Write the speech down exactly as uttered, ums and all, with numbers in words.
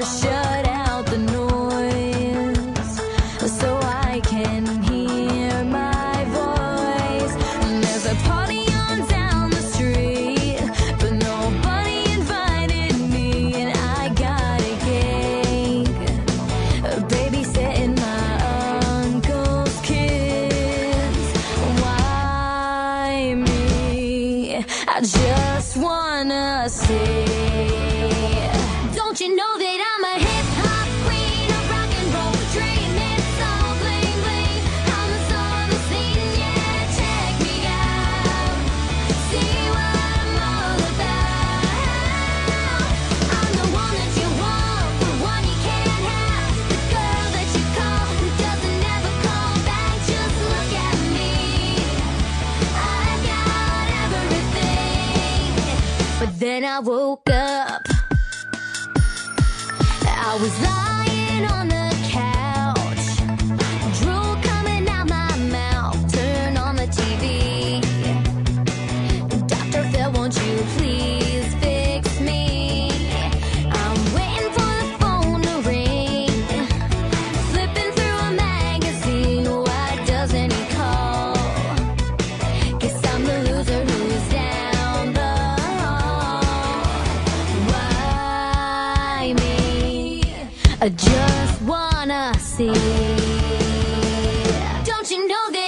to shut out the noise so I can hear my voice. There's a party on down the street, but nobody invited me, and I got a gig babysitting my uncle's kids. Why me? I just wanna see. Don't you know that I'm a hip-hop queen, a rock and roll dream? It's all bling bling. I'm the star of the scene, yeah, check me out. See what I'm all about. I'm the one that you want, the one you can't have, the girl that you call who doesn't ever call back. Just look at me, I've got everything. But then I woke up, I was lying on the couch, drool coming out my mouth. Turn on the T V. Doctor Phil, won't you please fix me? I'm waiting for the phone to ring, flipping through a magazine. Why doesn't he call? Guess I'm the loser who's down the hall. Why me? I just wanna see. Don't you know that